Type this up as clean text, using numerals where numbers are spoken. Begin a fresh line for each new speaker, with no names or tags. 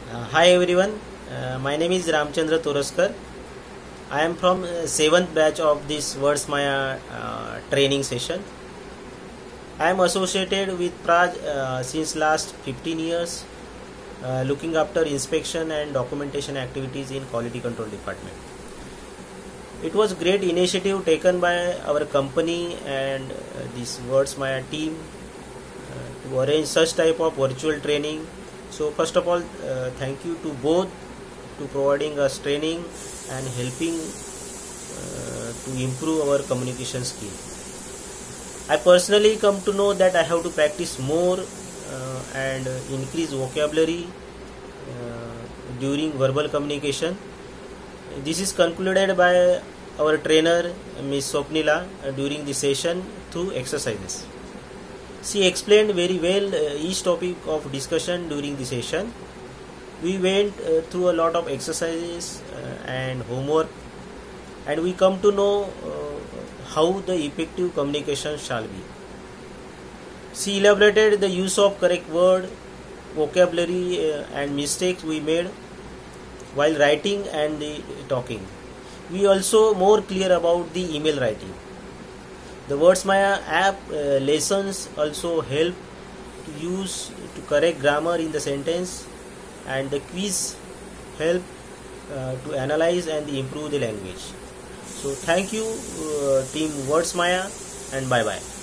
Hi everyone, my name is Ramchandra Toraskar. I am from 7th batch of this Words Maya training session. I am associated with Praj since last 15 years, looking after inspection and documentation activities in quality control department. It was great initiative taken by our company and this Words Maya team to arrange such type of virtual training. So first of all, thank you to both to providing us training and helping to improve our communication skill. I personally come to know that I have to practice more and increase vocabulary during verbal communication. This is concluded by our trainer Ms. Swapnila during the session through exercises. She explained very well each topic of discussion during the session. We went through a lot of exercises and homework, and we come to know how the effective communication shall be. She elaborated the use of correct word, vocabulary and mistakes we made while writing and the talking. We also more clear about the email writing. The Words Maya app lessons also help to use to correct grammar in the sentence, and the quiz help to analyze and improve the language. So thank you team Words Maya, and bye bye.